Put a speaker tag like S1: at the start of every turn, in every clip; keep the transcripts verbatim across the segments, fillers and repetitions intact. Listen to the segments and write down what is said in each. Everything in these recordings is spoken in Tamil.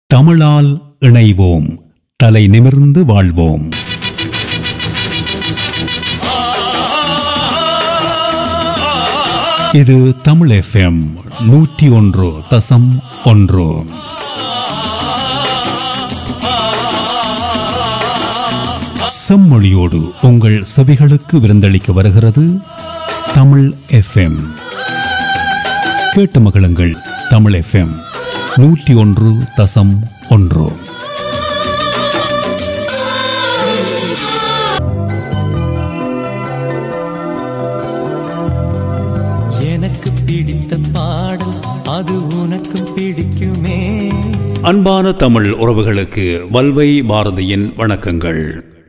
S1: தமிழால் இணைவோம், தலை நிமிர்ந்து வாழ்வோம். இது தமிழ் எஃப்எம் நூற்றி ஒன்று தசம் ஒன்று. செம்மொழியோடு உங்கள் செவிகளுக்கு விருந்தளிக்க வருகிறது தமிழ் எஃப்எம். கேட்டு மகிழுங்கள். தமிழ் எஃப்எம் நூற்றி ஒன்று தசம் ஒன்று.
S2: எனக்கு பிடித்த பாடல் அது உனக்கும் பிடிக்குமே.
S1: அன்பான தமிழ் உறவுகளுக்கு வல்வை பாரதியின் வணக்கங்கள்.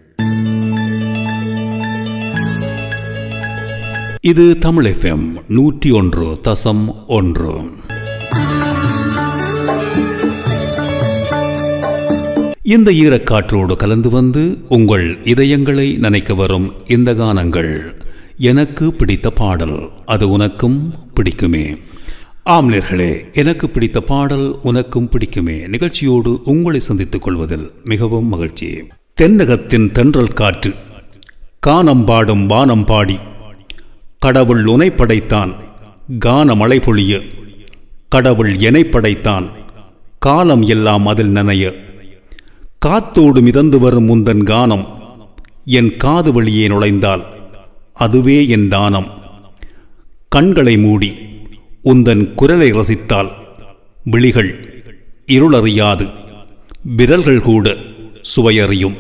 S1: இது தமிழ் எஃப்எம் நூற்றி ஒன்று தசம் ஒன்று. இந்த ஈரக்காற்றோடு கலந்து வந்து உங்கள் இதயங்களை நனைக்க வரும் இந்த கானங்கள் எனக்கு பிடித்த பாடல் அது உனக்கும் பிடிக்குமே. ஆம்லேர்களே, எனக்கு பிடித்த பாடல் உனக்கும் பிடிக்குமே நிகழ்ச்சியோடு உங்களை சந்தித்துக் கொள்வதில் மிகவும் மகிழ்ச்சி. தென்னகத்தின் தென்றல் காற்று கானம் பாடும் வானம் பாடி கடவுள் உனை படைத்தான் கான மழை பொழிய கடவுள் எனை படைத்தான் காலம் எல்லாம் அதில் நனைய காத்தோடு மிதந்து வரும் முந்தன் கானம் என் காது வழியே நுழைந்தால் அதுவே என் தானம். கண்களை மூடி உந்தன் குரலை ரசித்தால் விழிகள் இருளறியாது விரல்கள் கூட சுவையறியும்.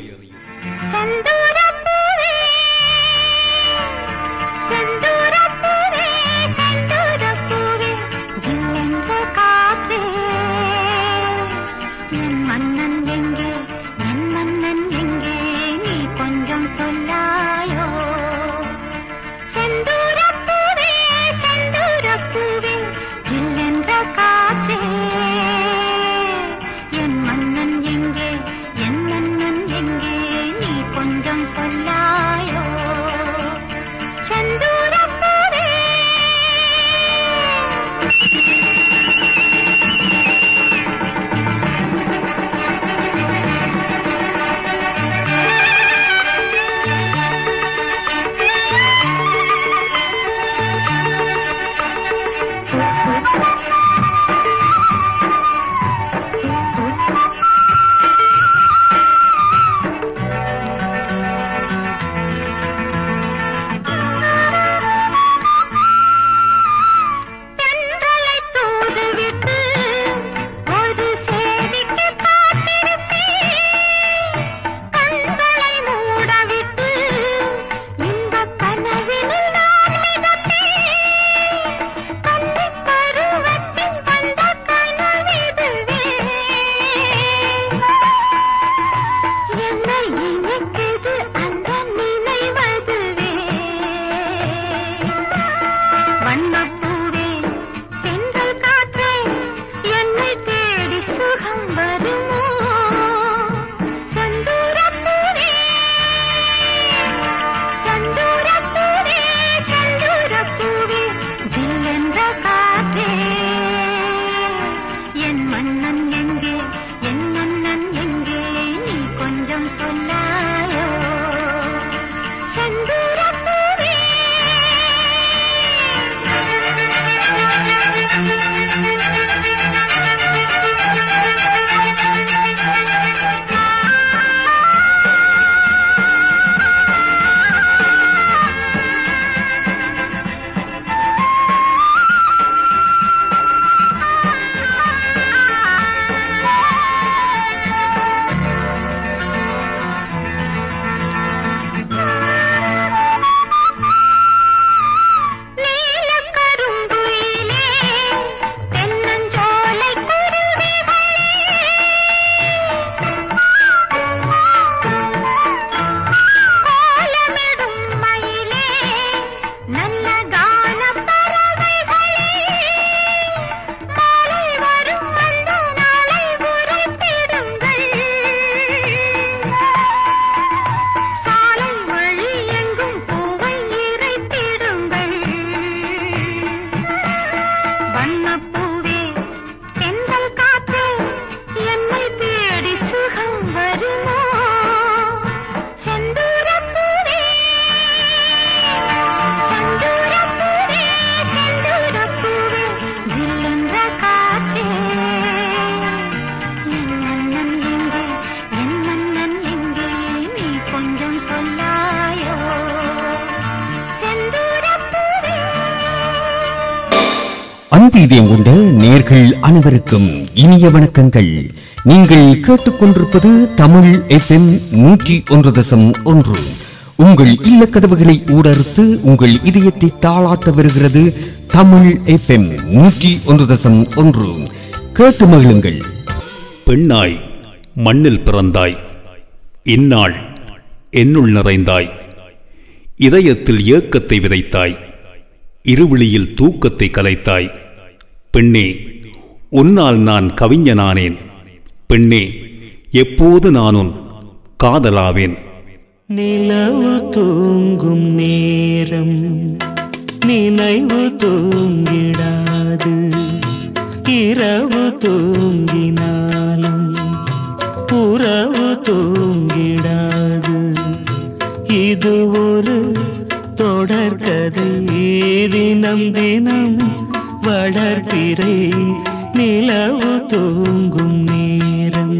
S3: அன்பு இதயம் கொண்ட நேர்கள் அனைவருக்கும் இனிய வணக்கங்கள். நீங்கள் கேட்டுக்கொண்டிருப்பது தமிழ் எஃப்எம் நூற்றி ஒன்று தசம் ஒன்று. உங்கள் இல்ல கதவுகளை ஊடறுத்து உங்கள் இதயத்தை தாளாட்ட வருகிறது தமிழ் எஃப்எம் நூற்றி ஒன்று தசம் ஒன்று. கேட்டு மகிழுங்கள்.
S1: பெண்ணாய் மண்ணில் பிறந்தாய், இந்நாள் என்னுள் நிறைந்தாய், இதயத்தில் ஏக்கத்தை விதைத்தாய், இருவிழியில் தூக்கத்தை கலைத்தாய். பெண்ணே, உன்னால் நான் கவிஞனானேன். பெண்ணே, எப்போது நானும் காதலாவேன்.
S2: நிலவு தூங்கும் நேரம் நினைவு தூங்கிடாது, இரவு தூங்கினாலும் உறவு தூங்கிடாது. இது ஒரு தொடர்கதை, தினம் தினம் வளர்பிறை நிலவு தூங்கும் நேரம்.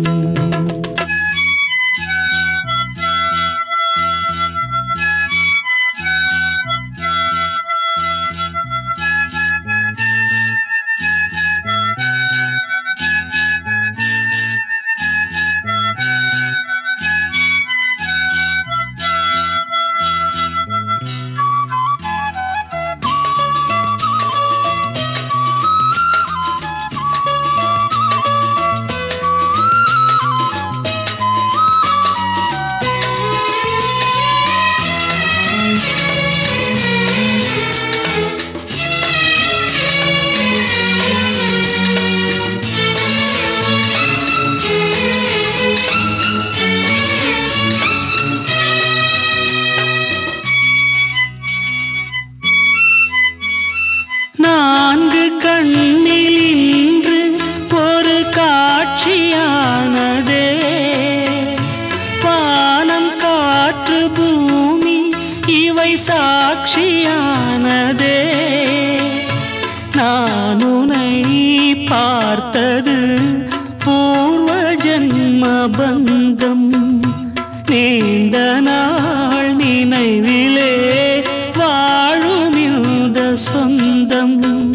S2: நான்கு கண்ணில் இன்று ஒரு காட்சியானதே, வானம் காற்று பூமி இவை சாட்சியானதே. நான் உன்னை பார்த்தது பூர்வ ஜன்ம பந்தம், நீண்ட நாள் நினைவிலே வாழும் இந்த சொந்தம்.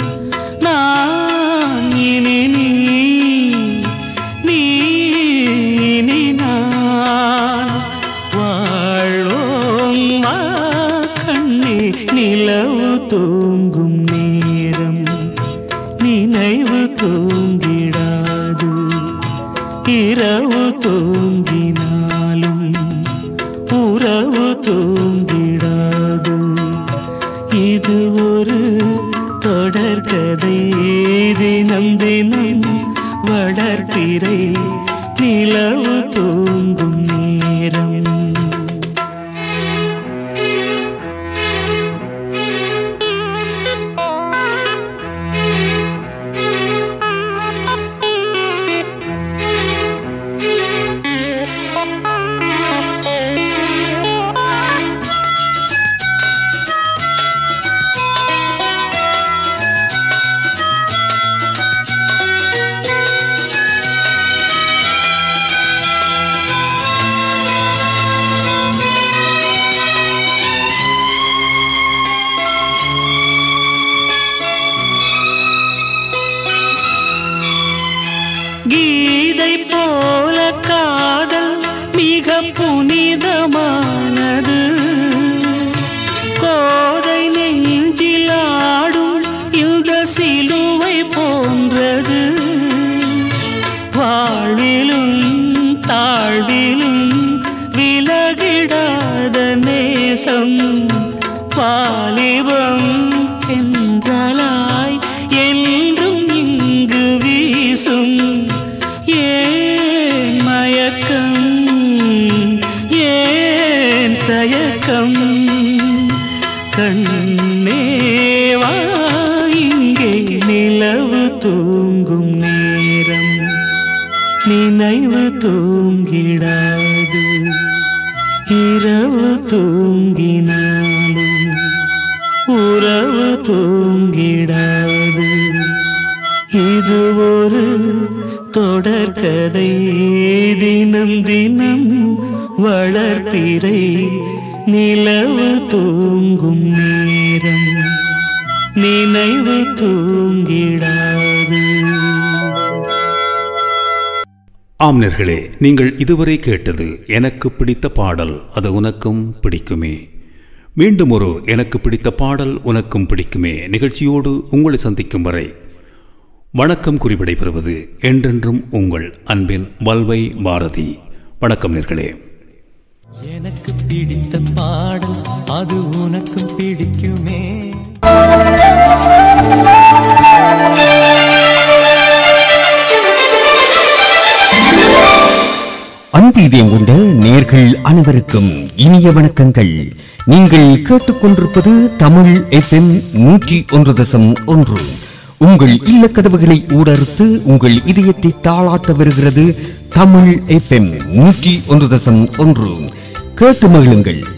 S2: நான் இனி நீ நீ இனி நான் வாழ்வோம் வா கண்ணே. நிலவு தூங்கும் நேரம் நினைவு தூங்கிடாது, இரவு தூங்கினாலும் உறவு தூங்கிடாது. இது ஒரு தொடர்கதை, தினம் தினம் வளர்பிறை நிலவு தூங்கும் நேரம். கீதை போல காதல் மிக புனிதமானது, கோதை நெஞ்சில் ஆடும் இந்த சிலுவை போன்றது. வாழ்விலும் தாழ்விலும் விலகிடாத நேசம், வாலிபம் என்றலாய் என்றும் இங்கு வீசும். ஏன் மயக்கம் ஏன் தயக்கம், கண்ணேவா இங்கே. நிலவு தூங்கும் நேரம் நினைவு தூங்கிடாது, இரவு தூங்கினாலும் உறவு தூங்கிடாது. இது ஒரு தொடர்கதை, தினம் தினம் வளர்பிறை நிலவு தூங்கும் நேரம். நினைவு தூங்கிடாது.
S1: ஆம்னர்களே, நீங்கள் இதுவரை கேட்டது எனக்கு பிடித்த பாடல் அது உனக்கும் பிடிக்குமே. மீண்டும் ஒரு எனக்கு பிடித்த பாடல் உனக்கும் பிடிக்குமே நிகழ்ச்சியோடு உங்களை சந்திக்கும் வரை வணக்கம் குறிப்பிடை பெறுவது என்றென்றும் உங்கள் அன்பின் வல்வை பாரதி. வணக்கம் நேர்களே.
S4: எனக்கு பிடித்த பாடல் அது உனக்கும் பிடிக்குமே.
S3: அன்பீதியம் கொண்ட நேர்கள் அனைவருக்கும் இனிய வணக்கங்கள். நீங்கள் கேட்டுக்கொண்டிருப்பது தமிழ் எஃப்எம் நூற்றி ஒன்று தசம் ஒன்று. உங்கள் இல்ல கதவுகளை ஊடறுத்து உங்கள் இதயத்தை தாளாட்ட வருகிறது தமிழ் எஃப்எம் நூற்றி ஒன்று தசம் ஒன்று. கேட்டு மகிழுங்கள்.